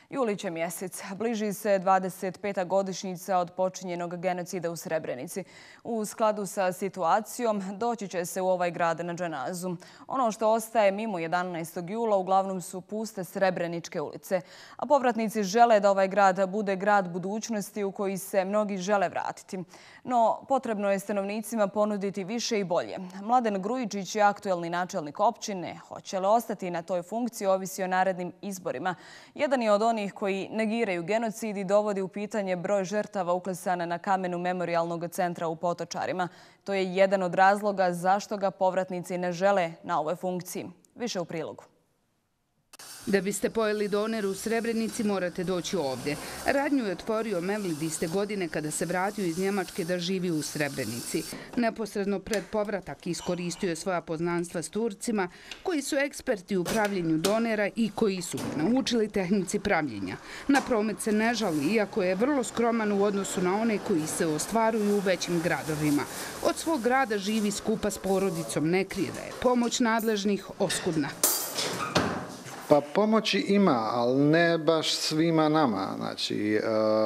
Julić je mjesec. Bliži se 25. godišnjica od počinjenog genocida u Srebrenici. U skladu sa situacijom doći će se u ovaj grad na dženazu. Ono što ostaje mimo 11. jula uglavnom su puste srebreničke ulice. A povratnici žele da ovaj grad bude grad budućnosti u koji se mnogi žele vratiti. No, potrebno je stanovnicima ponuditi više i bolje. Mladen Grujičić je aktuelni načelnik općine. Hoće li ostati na toj funkciji ovisi o narednim izborima. Jedan je od onih koji negiraju genocid i dovodi u pitanje broj žrtava uklesana na kamenu memorijalnog centra u Potočarima. To je jedan od razloga zašto ga povratnici ne žele na ovoj funkciji. Više u prilogu. Da biste pojeli doner u Srebrenici, morate doći ovdje. Radnju je otvorio Mevlid iste godine kada se vratio iz Njemačke da živi u Srebrenici. Neposredno pred povratak iskoristio je svoja poznanstva s Turcima, koji su eksperti u pravljenju donera i koji su naučili tehnici pravljenja. Na promet se ne žali, iako je vrlo skroman u odnosu na one koji se ostvaruju u većim gradovima. Od svog grada živi skupa s porodicom, ne krije da je pomoć nadležnih oskudna. Pa pomoći ima, ali ne baš svima nama. Znači,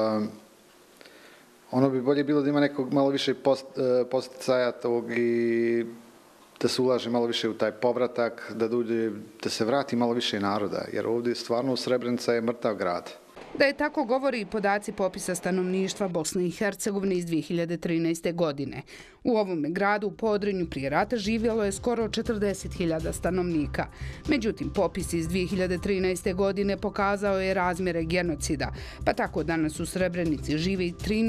ono bi bolje bilo da ima nekog malo više posticaja tog i da se ulaže malo više u taj povratak, da se vrati malo više naroda, jer ovdje stvarno Srebrenica je mrtav grad. Da je tako govori i podaci popisa stanovništva Bosne i Hercegovine iz 2013. godine. U ovom gradu u Podrinju prije rata živjelo je skoro 40.000 stanovnika. Međutim, popis iz 2013. godine pokazao je razmjere genocida, pa tako danas u Srebrenici živi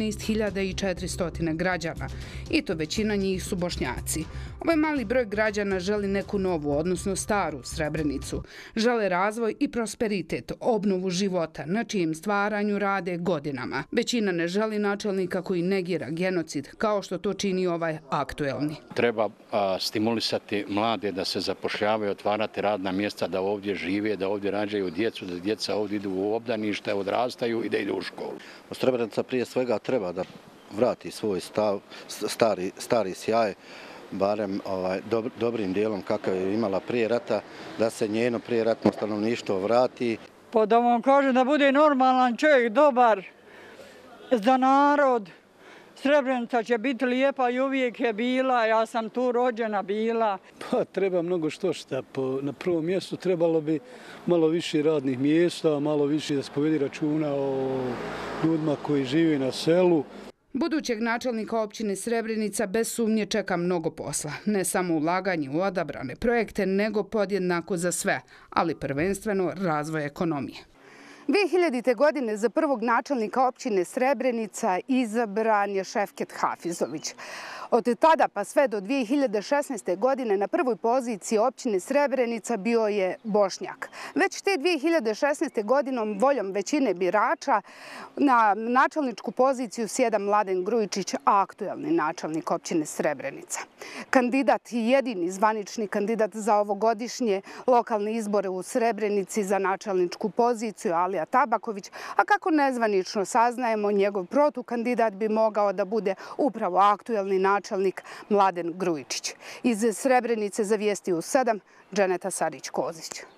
13.400 građana. I to većina njih su Bošnjaci. Ovaj mali broj građana želi neku novu, odnosno staru Srebrenicu. Žele razvoj i prosperitet, obnovu života, na čijem stvaranju rade godinama. Većina ne želi načelnika koji negira genocid, kao što to čini ovaj aktuelni. Treba stimulisati mlade da se zapošljavaju, otvarati radna mjesta, da ovdje žive, da ovdje rađaju djecu, da djeca ovdje idu u obdanište, odrastaju i da idu u školu. Srebrenica prije svega treba da vrati svoj stari sjaj, barem dobrim dijelom kakav je imala prije rata, da se njeno prijeratno stanovništvo vrati. Pa da vam kažem da bude normalan čovjek, dobar za narod. Srebrenica će biti lijepa i uvijek je bila, ja sam tu rođena bila. Pa treba mnogo što. Na prvom mjestu trebalo bi malo više radnih mjesta, malo više da se povedi računa o ljudima koji žive na selu. Budućeg načelnika općine Srebrenica bez sumnje čeka mnogo posla. Ne samo ulaganje u odabrane projekte, nego podjednako za sve, ali prvenstveno razvoj ekonomije. 2000. godine za prvog načelnika općine Srebrenica izabran je Šefket Hafizović. Od tada pa sve do 2016. godine na prvoj poziciji općine Srebrenica bio je Bošnjak. Već te 2016. godinom voljom većine birača na načelničku poziciju sjeda Mladen Grujičić, aktuelni načelnik općine Srebrenica. Kandidat i jedini zvanični kandidat za ovogodišnje lokalne izbore u Srebrenici za načelničku poziciju Alija Tabaković, a kako nezvanično saznajemo, njegov protukandidat bi mogao da bude upravo aktuelni načelnik Mladen Grujičić. Iz Srebrenice za Vijesti u 7, Dženeta Sarić-Kozić.